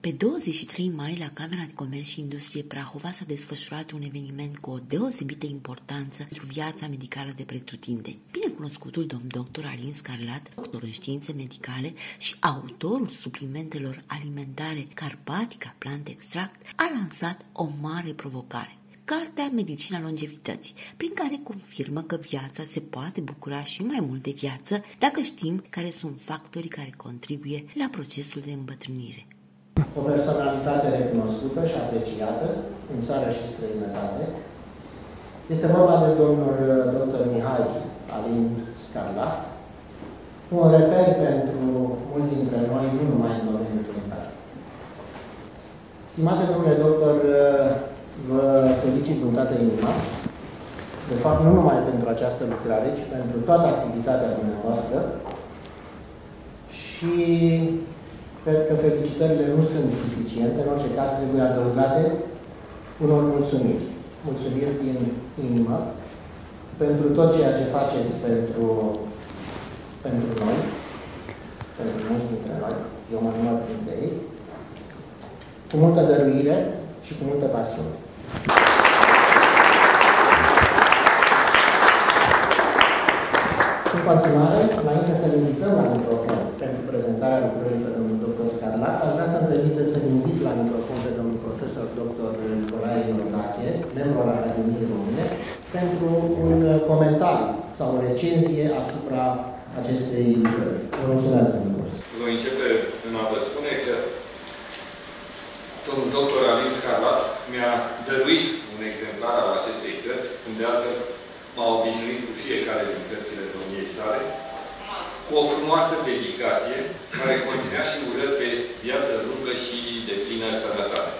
Pe 23 mai, la Camera de Comerț și Industrie Prahova s-a desfășurat un eveniment cu o deosebită importanță pentru viața medicală de pretutindeni. Binecunoscutul domn doctor Alin Scarlat, doctor în științe medicale și autorul suplimentelor alimentare Carpatica Plant Extract, a lansat o mare provocare. Cartea Medicina Longevității, prin care confirmă că viața se poate bucura și mai mult de viață dacă știm care sunt factorii care contribuie la procesul de îmbătrânire. O personalitate recunoscută și apreciată în țară și străinătate. Este vorba de domnul dr. Mihai Alin Scarlat, un reper pentru mulți dintre noi, nu numai în domeniul clinical. Stimate domnule doctor, vă felicit din toată inima, de fapt nu numai pentru această lucrare, ci pentru toată activitatea dumneavoastră și cred că felicitările nu sunt suficiente, în orice caz trebuie adăugate unor mulțumiri. Mulțumiri din inimă pentru tot ceea ce faceți pentru noi, pentru mulți dintre noi, eu mă număr printre ei, cu multă dăruire și cu multă pasiune. În continuare, înainte să-l invităm la microfon pentru prezentarea lucrării pe domnul dr. Scarlat, aș vrea să-mi permite să-l invit la microfon pe domnul profesor dr. Nicolae Iordache, membru al Academiei Române, pentru un comentariu sau o recenzie asupra acestei lucrări. Vă mulțumesc, domnul profesor. Voi începe în a vă spune că domnul dr. Alin Scarlat mi-a dăruit un exemplar al acestei cărți, când de altfel m-a obișnuit cu fiecare din cărțile domniei sale, cu o frumoasă dedicație care conținea și urări pe viață lungă și de plină sănătate.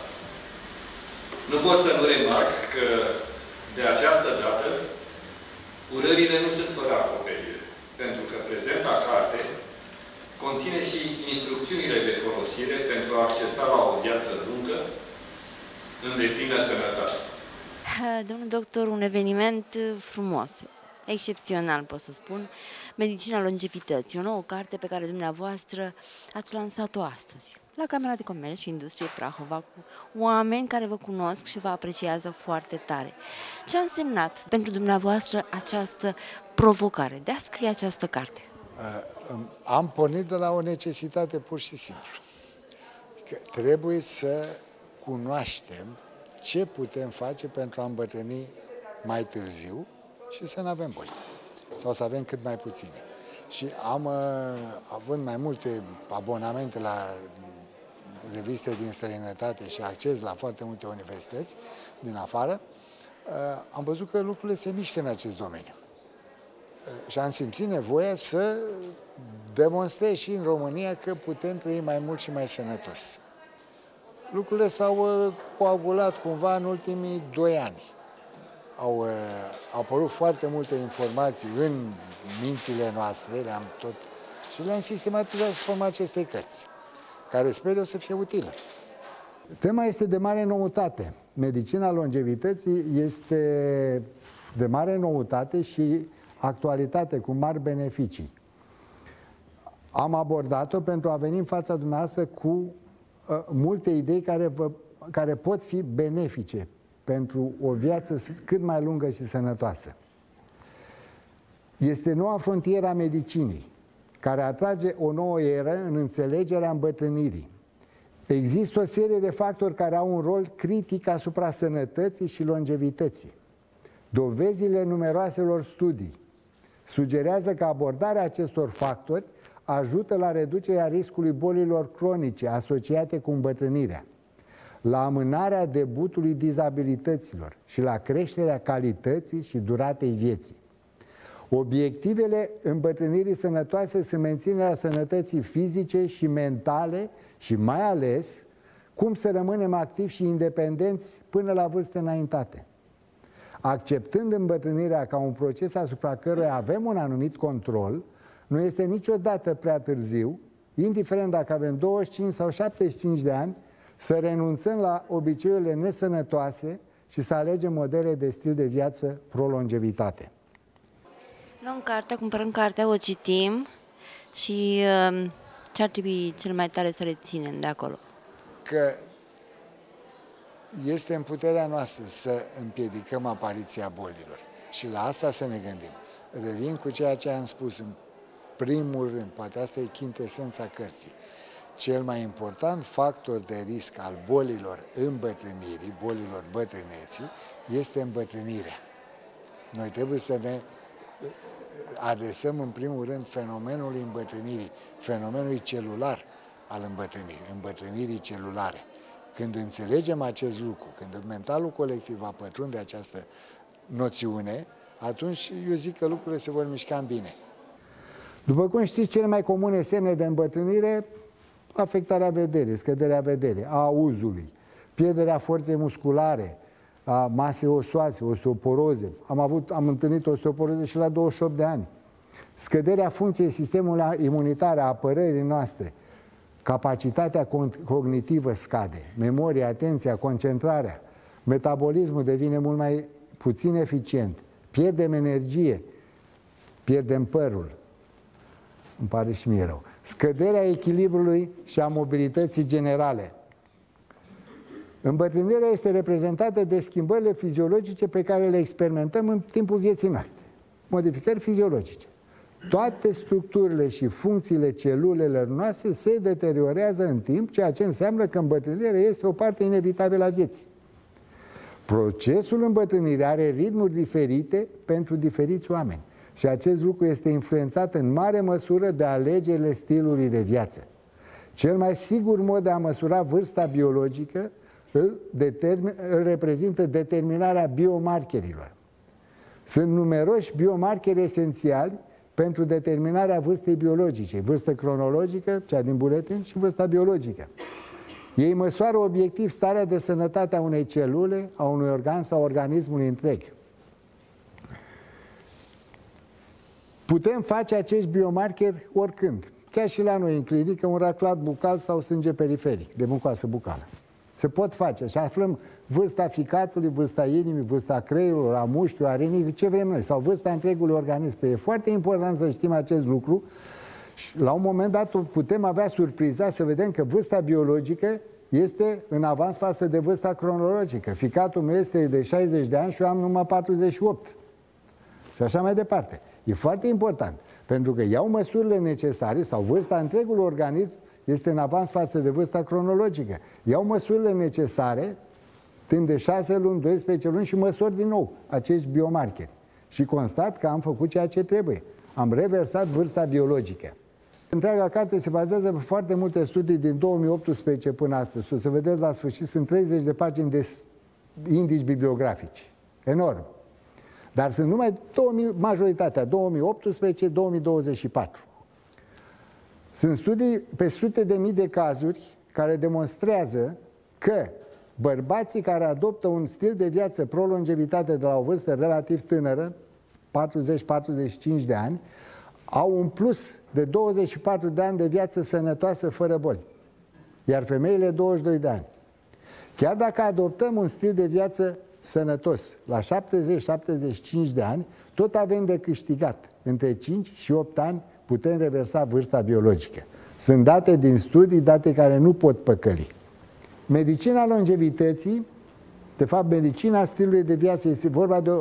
Nu pot să nu remarc că de această dată urările nu sunt fără acoperire, pentru că prezenta carte conține și instrucțiunile de folosire pentru a accesa la o viață lungă în deplină sănătate. Domnul doctor, un eveniment frumos, excepțional, pot să spun. Medicina Longevității, o nouă carte pe care dumneavoastră ați lansat-o astăzi la Camera de Comerț și Industrie Prahova, cu oameni care vă cunosc și vă apreciază foarte tare. Ce a însemnat pentru dumneavoastră această provocare de a scrie această carte? Am pornit de la o necesitate pur și simplu. Că trebuie să cunoaștem ce putem face pentru a îmbătrâni mai târziu și să nu avem boli. Sau să avem cât mai puține. Și având mai multe abonamente la reviste din străinătate și acces la foarte multe universități din afară, am văzut că lucrurile se mișcă în acest domeniu. Și am simțit nevoia să demonstrez și în România că putem trăi mai mult și mai sănătos. Lucrurile s-au coagulat cumva în ultimii 2 ani. Au apărut foarte multe informații în mințile noastre, și le-am sistematizat sub forma acestei cărți, care sper eu să fie utilă. Tema este de mare noutate. Medicina longevității este de mare noutate și actualitate, cu mari beneficii. Am abordat-o pentru a veni în fața dumneavoastră cu multe idei care pot fi benefice pentru o viață cât mai lungă și sănătoasă. Este noua frontieră a medicinii, care atrage o nouă eră în înțelegerea îmbătrânirii. Există o serie de factori care au un rol critic asupra sănătății și longevității. Dovezile numeroaselor studii sugerează că abordarea acestor factori ajută la reducerea riscului bolilor cronice asociate cu îmbătrânirea, la amânarea debutului dizabilităților și la creșterea calității și duratei vieții. Obiectivele îmbătrânirii sănătoase sunt menținerea sănătății fizice și mentale și mai ales cum să rămânem activi și independenți până la vârste înaintate. Acceptând îmbătrânirea ca un proces asupra căruia avem un anumit control, nu este niciodată prea târziu, indiferent dacă avem 25 sau 75 de ani, să renunțăm la obiceiurile nesănătoase și să alegem modele de stil de viață pro-longevitate. Luăm cartea, cumpărăm cartea, o citim și ce ar trebui cel mai tare să reținem de acolo? că este în puterea noastră să împiedicăm apariția bolilor și la asta să ne gândim. Revin cu ceea ce am spus în primul rând, poate asta e chintesența cărții. Cel mai important factor de risc al bolilor îmbătrânirii, bolilor bătrâneții, este îmbătrânirea. Noi trebuie să ne adresăm în primul rând fenomenul îmbătrânirii, fenomenul celular al îmbătrânirii celulare. Când înțelegem acest lucru, când mentalul colectiv va pătrunde această noțiune, atunci eu zic că lucrurile se vor mișca în bine. După cum știți, cele mai comune semne de îmbătrânire, afectarea vederii, scăderea vederii, a auzului, pierderea forței musculare, a masei osoase, osteoporoze. Am întâlnit osteoporoze și la 28 de ani. Scăderea funcției sistemului imunitar, a apărării noastre. Capacitatea cognitivă scade, memoria, atenția, concentrarea. Metabolismul devine mult mai puțin eficient. Pierdem energie, pierdem părul. Îmi pare și mie rău. Scăderea echilibrului și a mobilității generale. Îmbătrânirea este reprezentată de schimbările fiziologice pe care le experimentăm în timpul vieții noastre. Modificări fiziologice. Toate structurile și funcțiile celulelor noastre se deteriorează în timp, ceea ce înseamnă că îmbătrânirea este o parte inevitabilă a vieții. Procesul îmbătrânirii are ritmuri diferite pentru diferiți oameni și acest lucru este influențat în mare măsură de alegerile stilului de viață. Cel mai sigur mod de a măsura vârsta biologică îl reprezintă determinarea biomarkerilor. Sunt numeroși biomarkeri esențiali pentru determinarea vârstei biologice, vârstă cronologică, cea din buletin, și vârsta biologică. Ei măsoară obiectiv starea de sănătate a unei celule, a unui organ sau organismului întreg. Putem face acești biomarkeri oricând, chiar și la noi în clinică, un raclat bucal sau sânge periferic, de mucoasă bucală. Se pot face și aflăm vârsta ficatului, vârsta inimii, vârsta creierului, a mușchiului, a renii, ce vrem noi, sau vârsta întregului organism. E foarte important să știm acest lucru și la un moment dat putem avea surpriza să vedem că vârsta biologică este în avans față de vârsta cronologică. Ficatul meu este de 60 de ani și eu am numai 48. Și așa mai departe. E foarte important, pentru că iau măsurile necesare sau vârsta întregului organism este în avans față de vârsta cronologică. Iau măsurile necesare timp de 6 luni, 12 luni și măsor din nou acești biomarkeri. Și constat că am făcut ceea ce trebuie. Am reversat vârsta biologică. Întreaga carte se bazează pe foarte multe studii din 2018 până astăzi. O să vedeți la sfârșit, sunt 30 de pagini de indici bibliografici. Enorm. Dar sunt numai majoritatea, 2018-2024. Sunt studii pe sute de mii de cazuri care demonstrează că bărbații care adoptă un stil de viață pro-longevitate de la o vârstă relativ tânără, 40-45 de ani, au un plus de 24 de ani de viață sănătoasă fără boli, iar femeile 22 de ani. Chiar dacă adoptăm un stil de viață sănătos la 70-75 de ani, tot avem de câștigat. Între 5 și 8 ani putem reversa vârsta biologică. Sunt date din studii, date care nu pot păcăli. Medicina longevității, de fapt medicina stilului de viață, este vorba de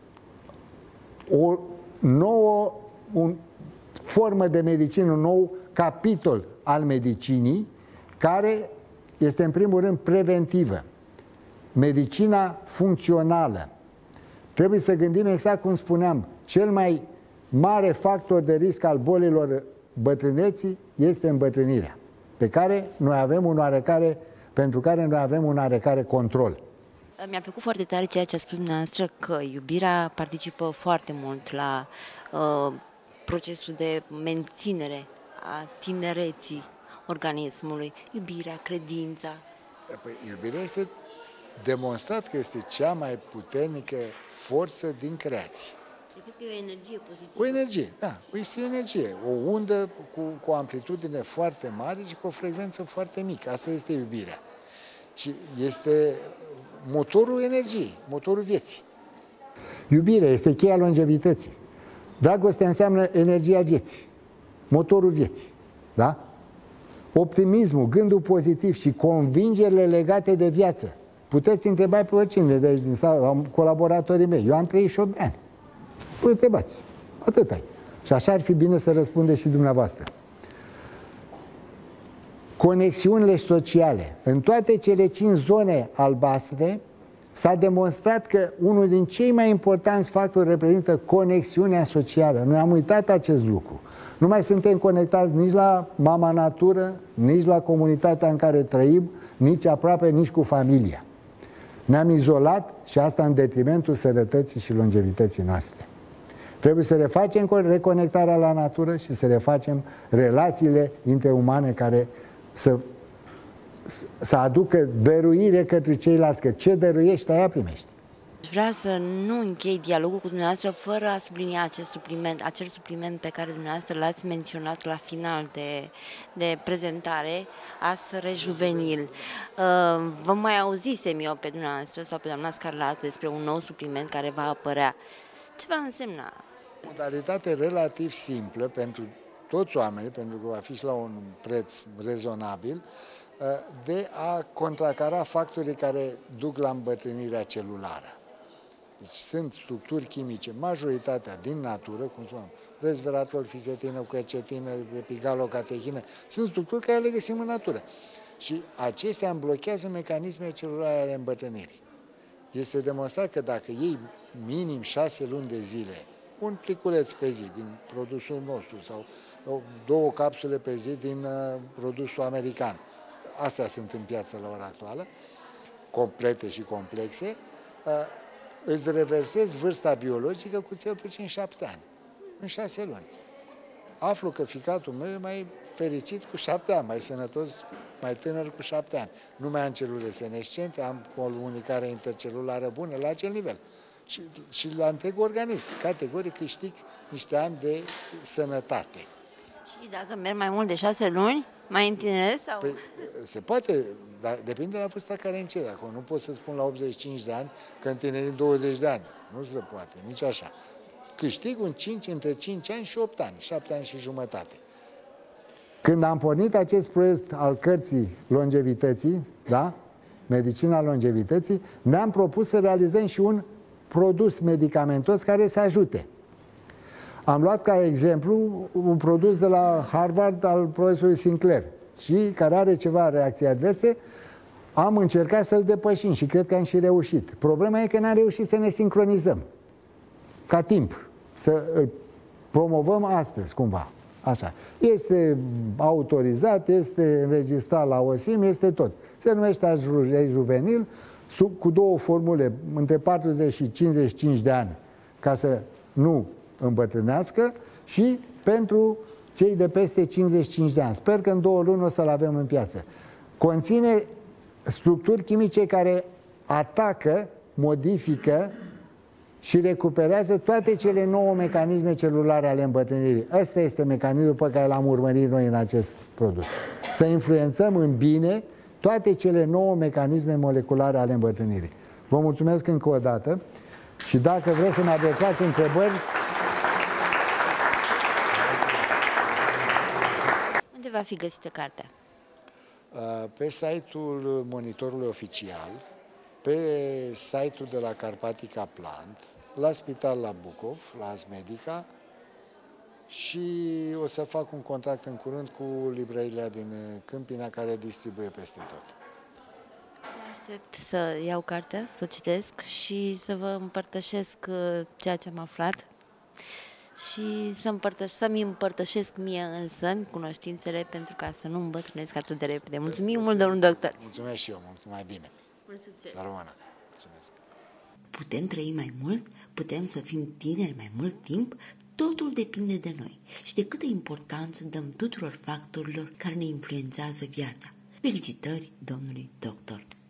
o nouă formă de medicină, un nou capitol al medicinii, care este în primul rând preventivă. Medicina funcțională. Trebuie să gândim exact cum spuneam, cel mai mare factor de risc al bolilor bătrâneții este îmbătrânirea, pe care noi avem un oarecare, pentru care noi avem un oarecare control. Mi-a plăcut foarte tare ceea ce a spus dumneavoastră, că iubirea participă foarte mult la procesul de menținere a tinereții organismului. Iubirea, credința. Păi, iubirea este demonstrat că este cea mai puternică forță din creație. Eu cred că e o energie pozitivă. O energie, da, este o energie, o undă cu o amplitudine foarte mare și cu o frecvență foarte mică. Asta este iubirea. Și este motorul energiei, motorul vieții. Iubirea este cheia longevității. Dragostea înseamnă energia vieții, motorul vieții. Da? optimismul, gândul pozitiv și convingerile legate de viață. Puteți întreba pe oricine de aici din sală, colaboratorii mei. Eu am 38 de ani. Păi întrebați. Atât ai. Și așa ar fi bine să răspundeți și dumneavoastră. Conexiunile sociale. În toate cele 5 zone albastre s-a demonstrat că unul din cei mai importanți factori reprezintă conexiunea socială. Noi am uitat acest lucru. Nu mai suntem conectați nici la mama natură, nici la comunitatea în care trăim, nici aproape, nici cu familia. Ne-am izolat și asta în detrimentul sănătății și longevității noastre. Trebuie să refacem reconectarea la natură și să refacem relațiile interumane care să aducă dăruire către ceilalți, că ce dăruiești, aia primești. Vreau să nu închei dialogul cu dumneavoastră fără a sublinia acel supliment pe care dumneavoastră l-ați menționat la final de prezentare, ASR Juvenil. Vă mai auzisem eu pe dumneavoastră sau pe doamna Scarlat despre un nou supliment care va apărea. Ce va însemna? O modalitate relativ simplă pentru toți oamenii, pentru că va fi și la un preț rezonabil, de a contracara factorii care duc la îmbătrânirea celulară. Deci sunt structuri chimice, majoritatea din natură, cum spuneam, resveratrol, fisetină, quercetină, epigalocatehină, sunt structuri care le găsim în natură. Și acestea îmblochează mecanismele celulare ale îmbătrânirii. Este demonstrat că dacă iei minim 6 luni de zile, un pliculeț pe zi din produsul nostru sau 2 capsule pe zi din produsul american, astea sunt în piață la ora actuală, complete și complexe, îți reversezi vârsta biologică cu cel puțin 7 ani, în 6 luni. Aflu că fiicatul meu e mai fericit cu 7 ani, mai sănătos, mai tânăr cu 7 ani. Nu mai am celule senescente, am comunicare intercelulară bună la acel nivel. Și la întreg organism, categoric câștig niște ani de sănătate. Și dacă merg mai mult de 6 luni, mai întineresc? Sau? Păi, se poate, dar depinde de la vârsta care începe. Acum nu pot să spun la 85 de ani că întinerim 20 de ani. Nu se poate, nici așa. Câștig între 5 ani și 8 ani, 7 ani și jumătate. Când am pornit acest proiect al cărții longevității, da? Medicina longevității, ne-am propus să realizăm și un produs medicamentos care să ajute. Am luat ca exemplu un produs de la Harvard al profesorului Sinclair și care are ceva reacții adverse. Am încercat să-l depășim și cred că am și reușit. Problema e că n-am reușit să ne sincronizăm ca timp, să îl promovăm astăzi cumva. Așa. Este autorizat, este înregistrat la OSIM, este tot. Se numește ASR Juvenil, cu 2 formule, între 40 și 55 de ani, ca să nu îmbătrânească, și pentru cei de peste 55 de ani. Sper că în 2 luni o să-l avem în piață. Conține structuri chimice care atacă, modifică și recuperează toate cele 9 mecanisme celulare ale îmbătrânirii. Ăsta este mecanismul pe care l-am urmărit noi în acest produs. Să influențăm în bine toate cele 9 mecanisme moleculare ale îmbătrânirii. Vă mulțumesc încă o dată și dacă vreți să-mi adresați întrebări... Unde va fi găsită cartea? Pe site-ul Monitorului Oficial, pe site-ul de la Carpatica Plant, la Spital la Bucov, la Asmedica, și o să fac un contract în curând cu librăria din Câmpina, care distribuie peste tot. Aștept să iau cartea, să o citesc și să vă împărtășesc ceea ce am aflat și să-mi împărtășesc mie însă cunoștințele pentru ca să nu îmbătrânesc atât de repede. Mulțumim mult, domnul doctor! Mulțumesc și eu, mult mai bine! Mult succes! Să rămână! Mulțumesc! Putem trăi mai mult? Putem să fim tineri mai mult timp? Totul depinde de noi și de câtă importanță dăm tuturor factorilor care ne influențează viața. Felicitări domnului doctor!